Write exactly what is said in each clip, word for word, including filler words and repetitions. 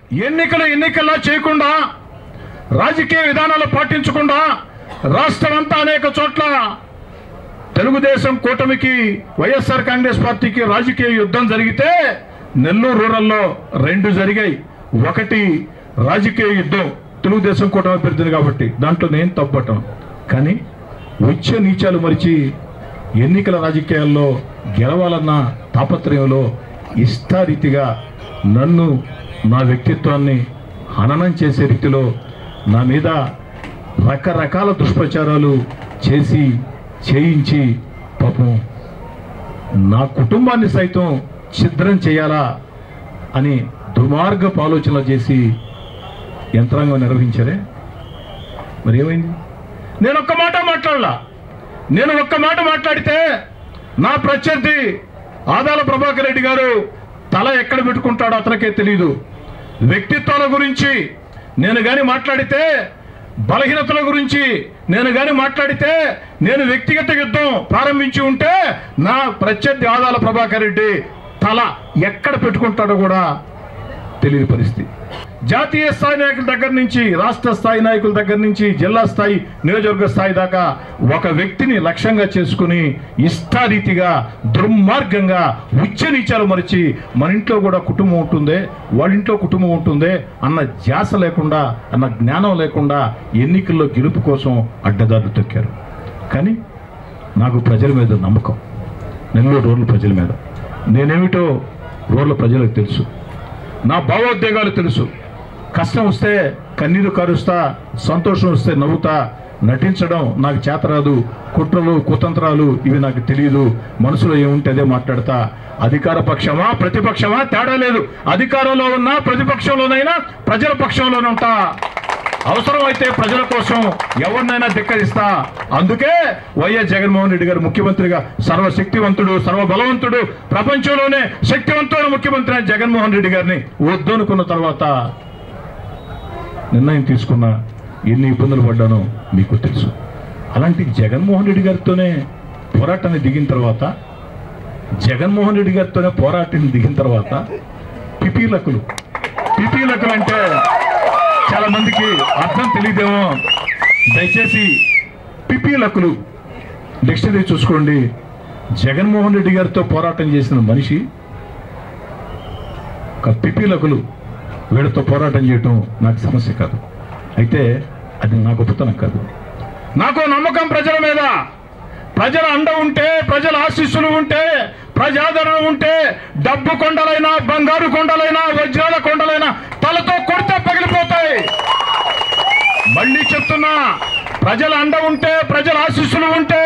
ఎన్నికలు ఎన్నికల్లో చేయకుండా రాజకీయ విధానాలు పాటించకుండా రాష్ట్రం అంతా అనేక చోట్ల తెలుగుదేశం కూటమికి వైఎస్ఆర్ కాంగ్రెస్ పార్టీకి రాజకీయ యుద్ధం జరిగితే నెల్లూరు రూరల్లో రెండు జరిగాయి. ఒకటి రాజకీయ యుద్ధం తెలుగుదేశం కూటమి పెడుతుంది కాబట్టి దాంట్లో నేను తప్పటం, కానీ వచ్చే నీచాలు మరిచి ఎన్నికల రాజకీయాల్లో గెలవాలన్న తాపత్రయంలో ఇష్టారీతిగా నన్ను నా వ్యక్తిత్వాన్ని హననం చేసే రీతిలో నా మీద రకరకాల దుష్ప్రచారాలు చేసి చేయించి పాపం నా కుటుంబాన్ని సైతం ఛిద్రం చేయాలా అని దుర్మార్గపు ఆలోచనలు చేసి యంత్రాంగం నిర్వహించారే. మరి ఏమైంది? నేను ఒక్క మాట మాట్లాడలా. నేను ఒక్క మాట మాట్లాడితే నా ప్రత్యర్థి ఆదాల ప్రభాకర్ రెడ్డి గారు తల ఎక్కడ పెట్టుకుంటాడో అతనికే తెలియదు. వ్యక్తిత్వాల గురించి నేను కానీ మాట్లాడితే, బలహీనతల గురించి నేను కానీ మాట్లాడితే, నేను వ్యక్తిగత యుద్ధం ప్రారంభించి ఉంటే నా ప్రత్యర్థి ఆదాల ప్రభాకర్ రెడ్డి తల ఎక్కడ పెట్టుకుంటాడో కూడా తెలియని పరిస్థితి. జాతీయ స్థాయి నాయకుల దగ్గర నుంచి రాష్ట్ర స్థాయి నాయకుల దగ్గర నుంచి జిల్లా స్థాయి నియోజకవర్గ స్థాయి దాకా ఒక వ్యక్తిని లక్ష్యంగా చేసుకుని ఇష్టారీతిగా దుర్మార్గంగా ఉచ్చ నీచాలు మరిచి మన ఇంట్లో కూడా కుటుంబం ఉంటుందే, వాళ్ళ ఇంట్లో కుటుంబం ఉంటుందే అన్న ధ్యాస లేకుండా, అన్న జ్ఞానం లేకుండా ఎన్నికల్లో గెలుపు కోసం అడ్డదారులు తొక్కారు. కానీ నాకు ప్రజల మీద నమ్మకం, నెల్లూరు రూరల్ ప్రజల మీద. నేనేమిటో రూరల్ ప్రజలకు తెలుసు, నా భావోద్వేగాలు తెలుసు. కష్టం వస్తే కన్నీరు కారుస్తా, సంతోషం వస్తే నవ్వుతా. నటించడం నాకు చేతరాదు, కుట్రలు కుతంత్రాలు ఇవి నాకు తెలియదు. మనసులో ఏముంటే అదే మాట్లాడతా. అధికార పక్షమా ప్రతిపక్షమా తేడా లేదు. అధికారంలో ఉన్నా ప్రతిపక్షంలోనైనా ప్రజల పక్షంలోనే ఉంటా. అవసరమైతే ప్రజల కోసం ఎవరినైనా ధిక్కరిస్తా. అందుకే వైఎస్ జగన్మోహన్ రెడ్డి గారు ముఖ్యమంత్రిగా సర్వశక్తివంతుడు, సర్వబలవంతుడు, ప్రపంచంలోనే శక్తివంతుడైన ముఖ్యమంత్రి అయిన జగన్మోహన్ రెడ్డి గారిని వద్దనుకున్న తర్వాత నిర్ణయం తీసుకున్న ఎన్ని ఇబ్బందులు పడ్డానో మీకు తెలుసు. అలాంటి జగన్మోహన్ రెడ్డి గారితోనే పోరాటాన్ని దిగిన తర్వాత జగన్మోహన్ రెడ్డి గారితోనే పోరాటాన్ని దిగిన తర్వాత పిపీలకులు పిపీలకులు అంటే చాలా మందికి అర్థం తెలియదేమో. దయచేసి పిపీలకులు డిక్షనరీ చూసుకోండి. జగన్మోహన్ రెడ్డి గారితో పోరాటం చేసిన మనిషి ఒక పిపీలకులు వీళ్ళతో పోరాటం చేయటం నాకు సమస్య కాదు. అయితే అది నా గొప్పతనం కాదు. నాకు నమ్మకం ప్రజల మీద. ప్రజల అండ ఉంటే, ప్రజల ఆశీస్సులు ఉంటే, ప్రజాదరణ ఉంటే డబ్బు కొండలైనా, బంగారు కొండలైనా, వజ్రాల కొండలైనా తలతో కొడితే పగిలిపోతాయి. మళ్ళీ చెప్తున్నా, ప్రజల అండ ఉంటే, ప్రజల ఆశీస్సులు ఉంటే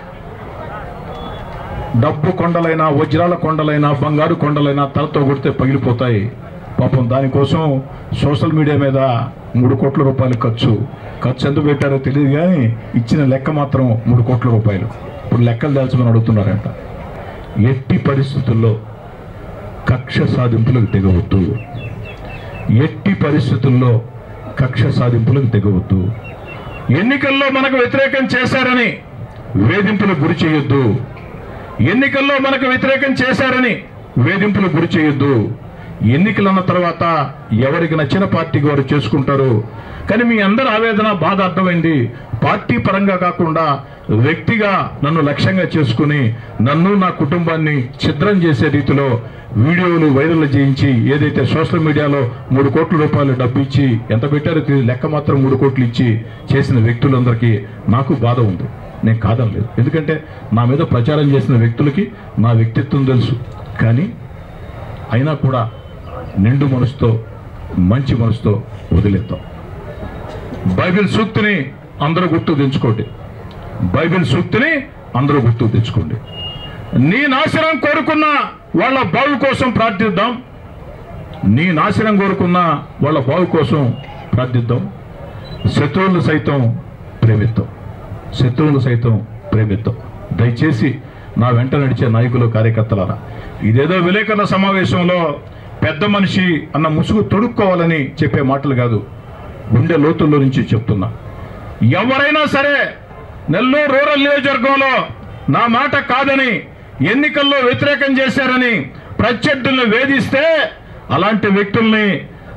డబ్బు కొండలైనా, వజ్రాల కొండలైనా, బంగారు కొండలైనా తలతో కొడితే పగిలిపోతాయి. పాపం దానికోసం సోషల్ మీడియా మీద మూడు కోట్ల రూపాయలు ఖర్చు ఖర్చు ఎందుకు పెట్టారో తెలియదు, కానీ ఇచ్చిన లెక్క మాత్రం మూడు కోట్ల రూపాయలు. ఇప్పుడు లెక్కలు దాల్చమని అడుగుతున్నారంట. ఎట్టి పరిస్థితుల్లో కక్ష సాధింపులకు దిగవద్దు. ఎట్టి పరిస్థితుల్లో కక్ష సాధింపులకు దిగవద్దు. ఎన్నికల్లో మనకు వ్యతిరేకం చేశారని వేధింపులకు గురి చేయొద్దు. ఎన్నికల్లో మనకు వ్యతిరేకం చేశారని వేధింపులకు గురి చేయొద్దు. ఎన్నికలన్న తర్వాత ఎవరికి నచ్చిన పార్టీకి వారు చేసుకుంటారు. కానీ మీ అందరి ఆవేదన, బాధ అర్థమైంది. పార్టీ పరంగా కాకుండా వ్యక్తిగా నన్ను లక్ష్యంగా చేసుకుని నన్ను, నా కుటుంబాన్ని ఛిద్రం చేసే రీతిలో వీడియోలు వైరల్ చేయించి ఏదైతే సోషల్ మీడియాలో మూడు కోట్ల రూపాయలు డబ్బు ఇచ్చి ఎంత పెట్టారో లెక్క మాత్రం మూడు కోట్లు ఇచ్చి చేసిన వ్యక్తులందరికీ నాకు బాధ ఉంది. నేను కాదనలేదు. ఎందుకంటే నా మీద ప్రచారం చేసిన వ్యక్తులకి నా వ్యక్తిత్వం తెలుసు. కానీ అయినా కూడా నిండు మనసుతో, మంచి మనసుతో వదిలేద్దాం. బైబిల్ సూక్తిని అందరూ గుర్తు తెచ్చుకోండి. బైబిల్ సూక్తిని అందరూ గుర్తు తెచ్చుకోండి. నీ నాశనం కోరుకున్న వాళ్ళ బావు కోసం ప్రార్థిద్దాం. నీ నాశనం కోరుకున్న వాళ్ళ బావు కోసం ప్రార్థిద్దాం. శత్రువులను సైతం ప్రేమిద్దాం. శత్రువులను సైతం ప్రేమిద్దాం. దయచేసి నా వెంట నడిచే నాయకులు, కార్యకర్తలారా, ఇదేదో విలేకరుల సమావేశంలో పెద్ద మనిషి అన్న ముసుగు తొడుక్కోవాలని చెప్పే మాటలు కాదు, గుండె లోతుల్లో నుంచి చెప్తున్నా. ఎవరైనా సరే నెల్లూరు రూరల్ నియోజకవర్గంలో నా మాట కాదని, ఎన్నికల్లో వ్యతిరేకం చేశారని ప్రత్యర్థులను వేధిస్తే అలాంటి వ్యక్తుల్ని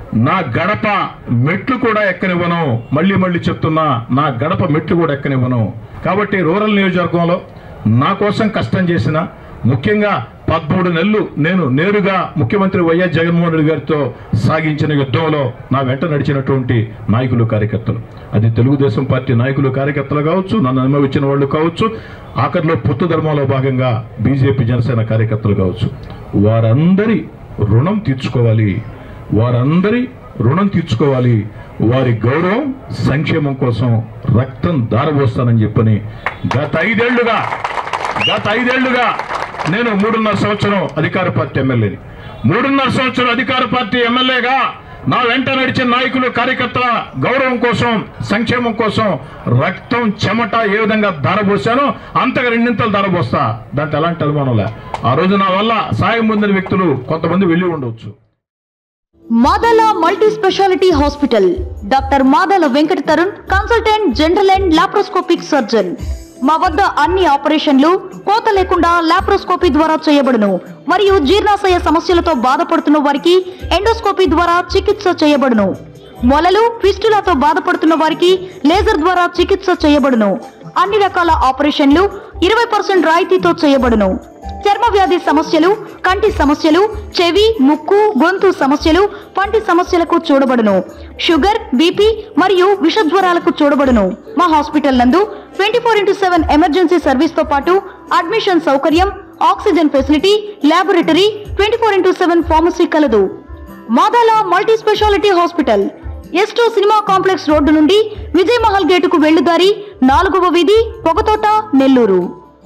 నా గడప మెట్లు కూడా ఎక్కనివ్వను. మళ్ళీ మళ్ళీ చెప్తున్నా, నా గడప మెట్లు కూడా ఎక్కనివ్వను. కాబట్టి రూరల్ నియోజకవర్గంలో నా కోసం కష్టం చేసిన, ముఖ్యంగా పదమూడు నెలలు నేను నేరుగా ముఖ్యమంత్రి వైఎస్ జగన్మోహన్ రెడ్డి గారితో సాగించిన యుద్ధంలో నా వెంట నడిచినటువంటి నాయకులు కార్యకర్తలు, అది తెలుగుదేశం పార్టీ నాయకులు కార్యకర్తలు కావచ్చు, నన్ను అనుభవించిన వాళ్ళు కావచ్చు, ఆఖరిలో పొత్తు ధర్మంలో భాగంగా బీజేపీ జనసేన కార్యకర్తలు కావచ్చు, వారందరి రుణం తీర్చుకోవాలి. వారందరి రుణం తీర్చుకోవాలి. వారి గౌరవం, సంక్షేమం కోసం రక్తం దారబోస్తానని చెప్పని గత ఐదేళ్లుగా గత ఐదేళ్లుగా నేను మూడున్నర సంవత్సరం అధికార పార్టీ ఎమ్మెల్యేని మూడున్నర సంవత్సరం అధికార పార్టీ ఎమ్మెల్యేగా నా వెంట నడిచిన నాయకులు కార్యకర్తల గౌరవం కోసం, సంక్షేమం కోసం రక్తం, చెమట ఏ విధంగా దారబోసానో అంతగా రెండింతలు దారబోస్తా. దాంట్లో ఎలాంటి అనుమానంలే. ఆ రోజు నా వల్ల సాయం పొందిన వ్యక్తులు కొంతమంది వెళ్ళి ఉండవచ్చు. Madala multi speciality hospital, doctor Madala Venkata Tarun, consultant general and laparoscopic surgeon. మా వద్ద అన్ని ఆపరేషన్లు కోత లేకుండా లాప్రోస్కోపీ ద్వారా చేయబడును. మరియు జీర్ణాశయ సమస్యలతో బాధపడుతున్న వారికి ఎండోస్కోపీ ద్వారా చికిత్స చేయబడును. మొలలు, ఫిస్టులాతో బాధపడుతున్న వారికి లేజర్ ద్వారా చికిత్స చేయబడును. అన్ని రకాల ఆపరేషన్లు ఇరవై పర్సెంట్ రాయితీతో చేయబడును. చర్మ వ్యాధి సమస్యలు, కంటి సమస్యలు, చెవి, ముక్కు, గొంతు సమస్యలు, పంటి సమస్యలకు చూడబడును. షుగర్, బీపీ మరియు విషజ్వరాలకు చూడబడును. మా హాస్పిటల్ నందు twenty four into seven emergency service తో పాటు అడ్మిషన్ సౌకర్యం, oxygen facility, laboratory, twenty four into seven pharmacy కలదు. Madala multi speciality hospital, S two cinema complex road నుండి విజయ్ మహల్ గేటుకు వెళ్లుదారి, నాలుగవ వీధి, పొగతోట, నెల్లూరు.